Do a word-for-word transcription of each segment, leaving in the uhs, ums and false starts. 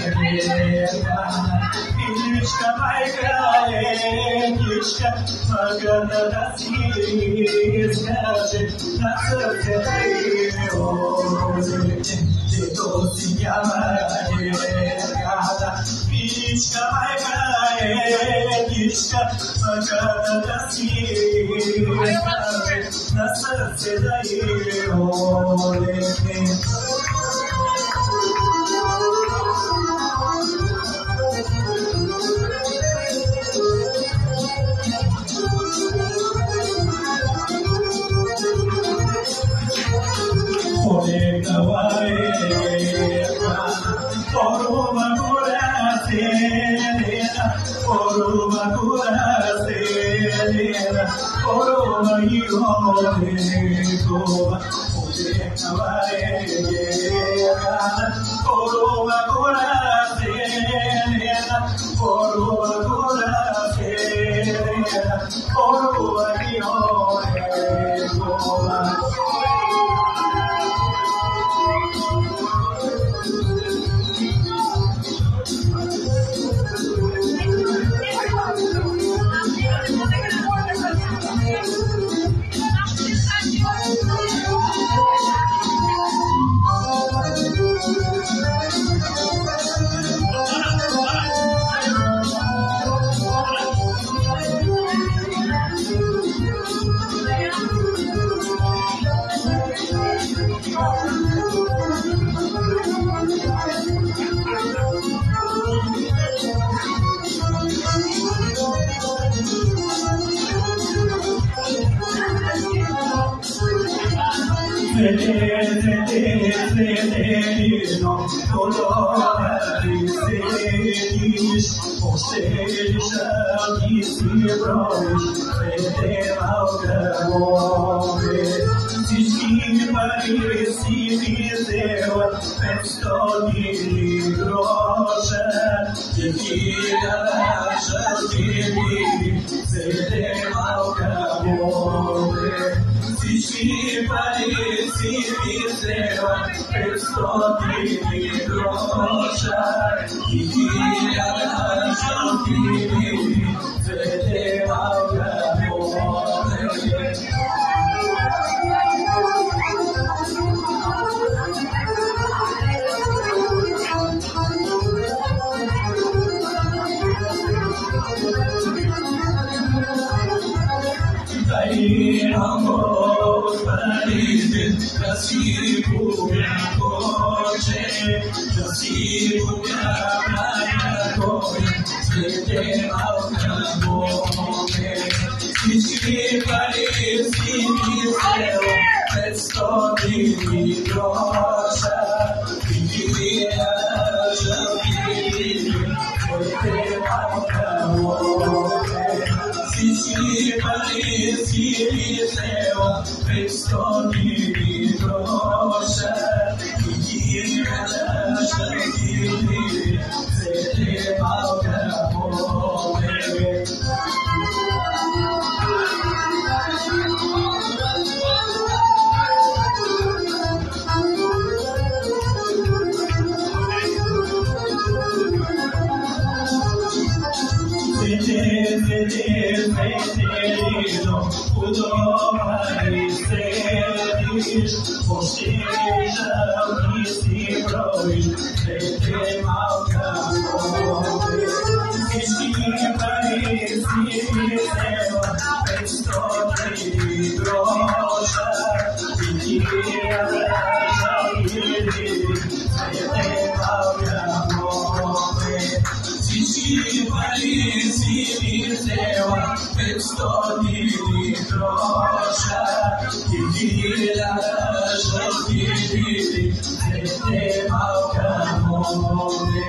Iliška majka je, Iliška, magana da si iskaže, na srce da je ovdje, gdje to si jama je gada. Iliška majka je, Iliška, magana da si iskaže, na srce da je ovdje. Poruma curaselena, poruma curaselena, poruma ihorekova, odeka varegana, poruma curaselena, poruma curaselena, poruma ihorekova. Veterino, dolores, feliz, posteis, discípulos, veteraugamore. Discípulos, viseu, pesto di grossa, di via lasciatemi, veteraugamore. Discípulos, viseu, pesto di grossa, di via lasciatemi, veteraugamore. Amor, Paride, Jacibo, Coche, Jacibo, Camargo, Sete Alcamone, Sici, Parisi, Viseu, Pesto di Grossa, Vigia, Javiri, Sete Alcamone, Sici, Parisi, Viseu, Pesto di Grossa, Vigia, Javiri, Sete Alcamone. Veterino, udores, feliz, posteis, discípulos, veteraugamore. Discípulos, viseu, pesto di grossa, vigia lasciatemi, veteraugamore. Discípulos, viseu, pesto di grossa, vigia lasciatemi, veteraugamore.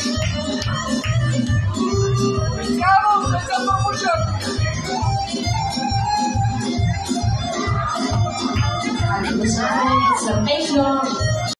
Vamos, ไม่ใช่สเปคเลย